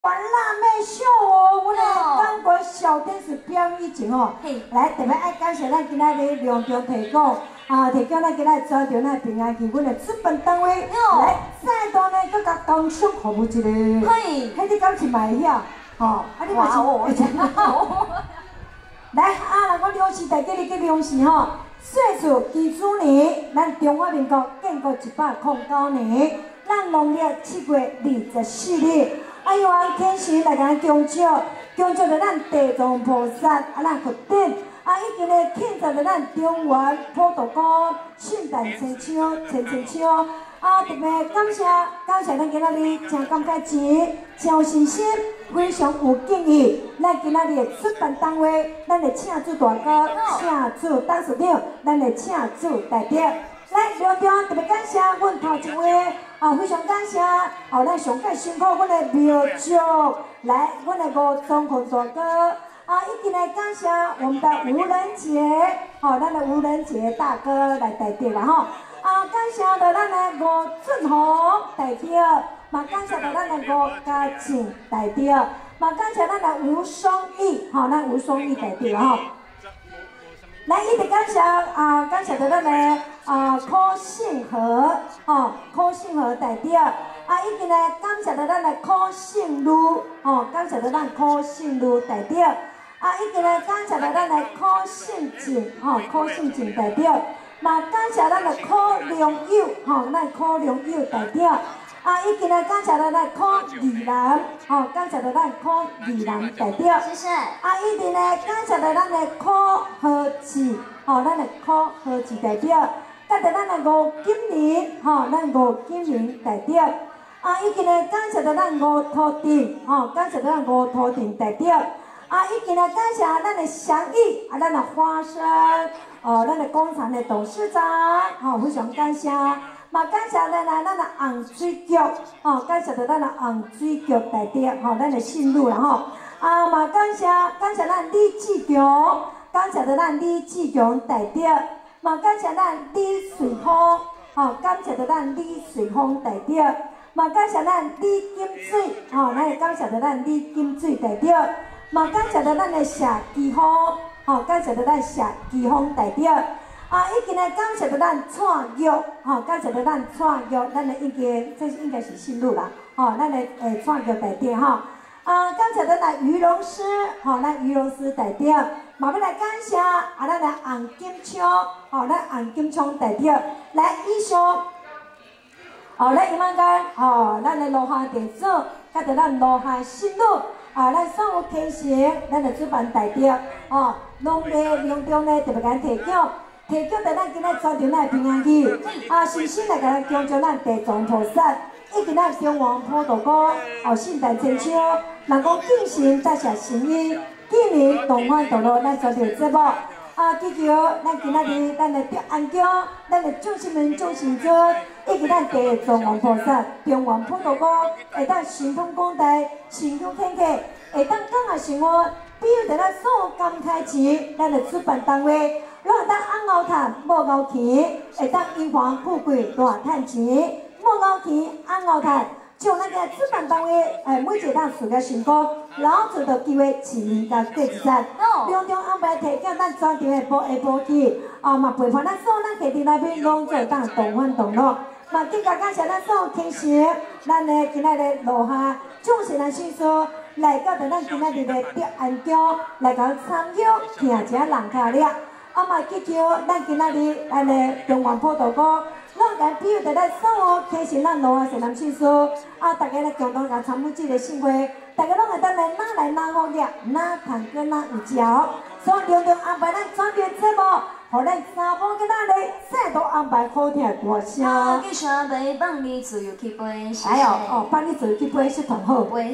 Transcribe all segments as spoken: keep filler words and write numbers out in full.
玩辣妹秀哦，我来中国小天使表演以前哦，来特别爱感谢咱今仔日隆重提供啊，提供咱今仔抓到咱平安去，阮的资本单位来再度呢，搁甲工商服务一个，嘿，迄你敢是卖遐？吼，啊你嘛是会真好。来啊，我两时大家你去两时吼，岁数基础年，咱中华民国建国一百零九年，咱农历七月二十四日。 哎呦，啊，天时来甲恭祝，恭祝着咱地藏菩萨啊，咱福典啊，已经咧庆祝着咱中原普渡公圣诞千秋千千秋啊！特别感谢感谢咱今仔日真感慨钱，真有信心，非常有敬意。咱今仔日的主办单位，咱的请主大哥、请主董事长，咱的请主代表。 来，隆重特别感谢阮头一位，啊，非常感谢，哦，咱上届辛苦阮的苗族，来，阮的吴宗坤大哥，啊，一起来感谢我们的吴仁杰，哦，咱的吴仁杰大哥来代表啦吼，啊，感谢着咱的吴俊宏代表，嘛感谢着咱的吴家庆代表，嘛感谢咱的吴双义，吼，咱吴双义代表吼。 来，一直感谢啊，感谢着咱的啊柯信和哦，柯信和代表啊，一直来感谢着咱的柯信路哦，感谢着咱柯信路代表啊，一直来感谢着咱的柯信静哦，柯信静代表，嘛感谢咱的柯良友哦，咱柯良友代表。 啊，已经来感谢着咱柯二兰，吼，感谢着咱柯二兰代表。谢谢。啊，一直来感谢着咱的柯和志，吼，咱的柯和志代表。感谢咱的吴金玲，吼，咱吴金玲代表。啊，已经来感谢着咱吴土定，吼，感谢着咱吴土定代表。啊，已经来感谢咱的祥义，啊，咱的花生，哦，咱的工厂的董事长，吼，非常感谢。 嘛，感谢咱来咱的洪水局，吼，感谢着咱的洪水局代表，吼，咱的信路啦吼，啊嘛感谢感谢咱李志强，感谢着咱李志强代表，嘛感谢咱李瑞芳，吼，感谢着咱李瑞芳代表，嘛感谢咱李金水，吼，咱也感谢着咱李金水代表，嘛感谢着咱的谢基芳，吼，感谢着咱谢基芳代表。 啊，已经来感谢着咱创业，吼，感谢着咱创业，咱的应该这应该是信路啦，吼，咱的诶创业代表吼，啊，感谢着咱于龙师，吼，咱于龙师代表，嘛要来感谢啊，咱的洪金昌，吼，咱洪金昌代表，来以上，哦，咱一万间，吼，咱的罗汉电子，甲着咱罗汉信路，啊，咱所有天时，咱的主办代表，哦，拢咧隆重咧特别甲提供。 提供着咱今仔抓着咱平安喜，啊，深深来甲咱恭祝咱地藏菩萨，以及咱中王普渡公哦圣诞千秋，人讲敬神才是神医，今年同欢同乐，咱抓着节目，啊，祈求咱今仔日咱的平安宫，咱的众神明、众神尊，以及咱地藏王菩萨、中王普渡公，会当神通广大、神通天客，会当讲啊生活，比如着咱所有感慨钱，咱的主办单位。 咱会当按牛赚，无牛钱，会当银行富贵大赚钱，无牛钱按牛赚，像咱个主办单位，诶，每一个当事业成功，老做到机会市民甲过一站，隆重安排提供咱专场的补下补去，啊嘛陪伴咱所有咱家庭内面拢做当同欢同乐，嘛更加感谢咱所有天时，咱的今仔日落下众神来信说，来到着咱今仔日的德安宫，来甲参与听者人卡了。 啊嘛，祈求咱今仔日咱的中原普渡公，拢来比喻着咱所有提醒咱罗汉神南信书，啊，大家来共同来参与这个盛会，大家拢会当来哪来哪好业，哪谈个哪有招，所以隆重安排咱转变节目，互咱三宝囡仔咧再度安排好听的歌声。 啊，继续来帮你自由去飞，谢谢。 哎呦，哦，帮你自由去飞是同好。 飞。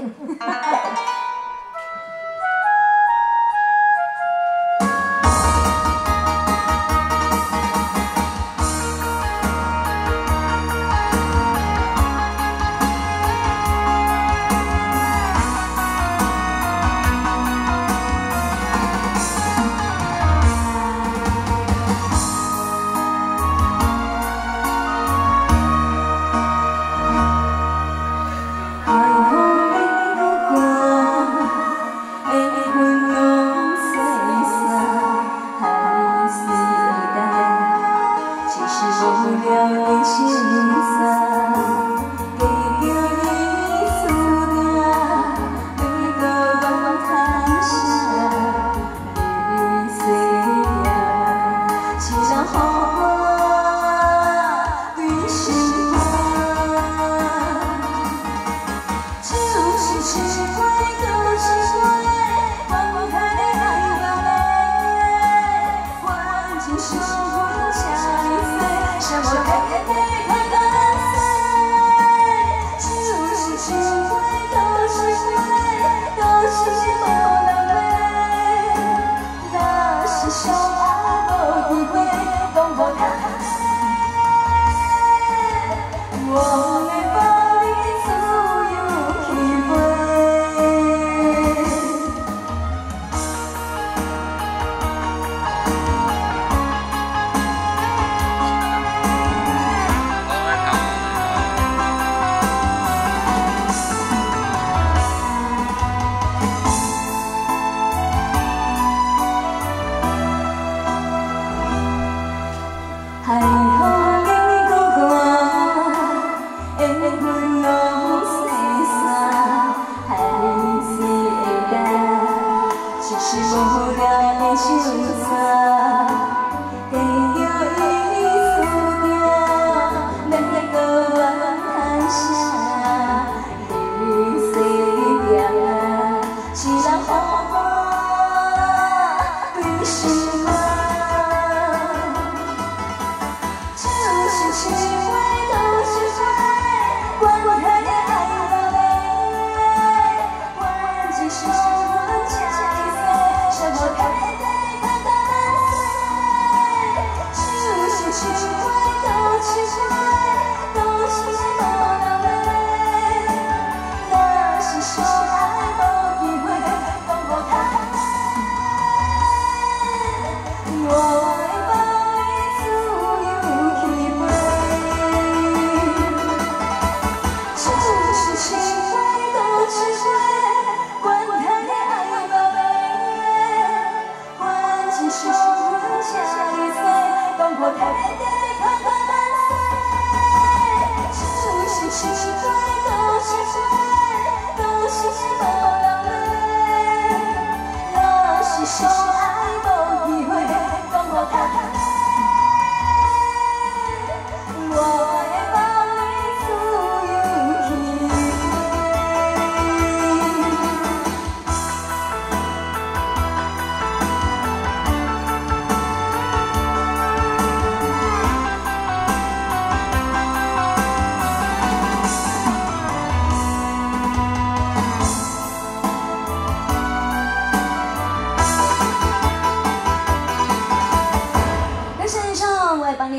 爱好你如果。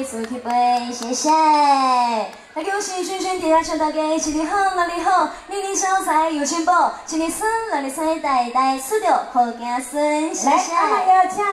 自由去飞，谢谢。大家有心顺顺地祝大家一年好，哪里好，年年小财有钱宝，今年生，哪里财代代吃着好子孙，谢谢。